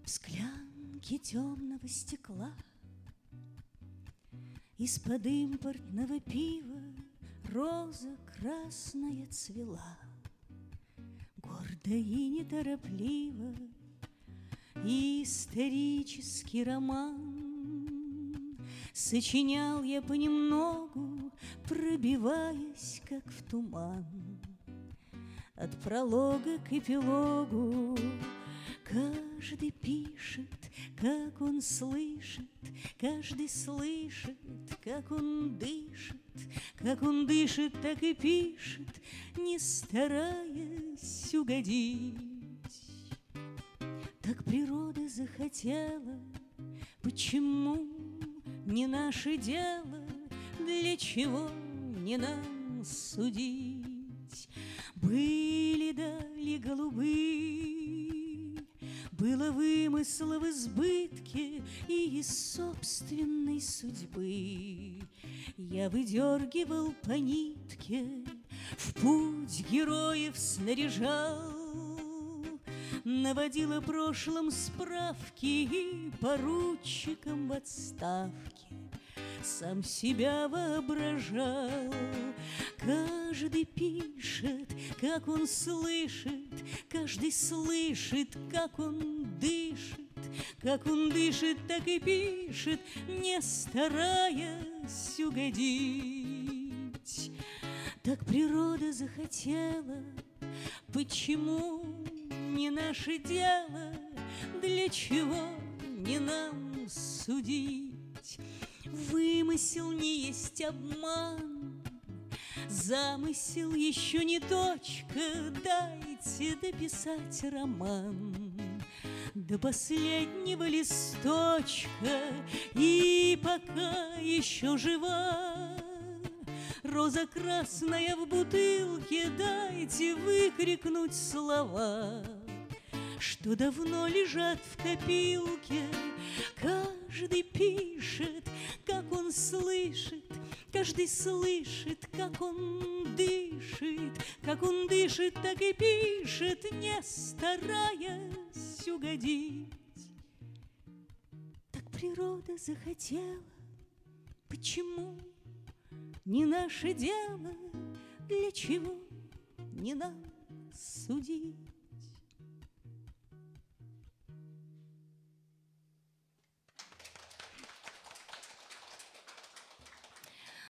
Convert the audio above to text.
В склянке темного стекла из-под импортного пива роза красная цвела. Гордо и неторопливо исторический роман сочинял я понемногу, пробиваясь, как в туман. От пролога к эпилогу каждый пишет, как он слышит, каждый слышит, как он дышит. Как он дышит, так и пишет, не стараясь угодить. Так природа захотела, почему не наше дело, для чего не нам судить? Были дали голубы, было вымысла в избытке и из собственной судьбы. Я выдергивал по нитке, в путь героев снаряжал, наводил о прошлом справки и поручиком в отставке сам себя воображал. Каждый пишет, как он слышит, каждый слышит, как он дышит. Как он дышит, так и пишет, не стараясь угодить. Так природа захотела, почему не наше дело, для чего не нам судить? Вымысел не есть обман, замысел еще не точка, дайте дописать роман до последнего листочка, и пока еще жива роза красная в бутылке, дайте выкрикнуть слова, что давно лежат в копилке. Каждый пишет, как он слышит, каждый слышит, как он дышит. Как он дышит, так и пишет, не стараясь угодить. Так природа захотела, почему не наше дело, для чего не нам судить?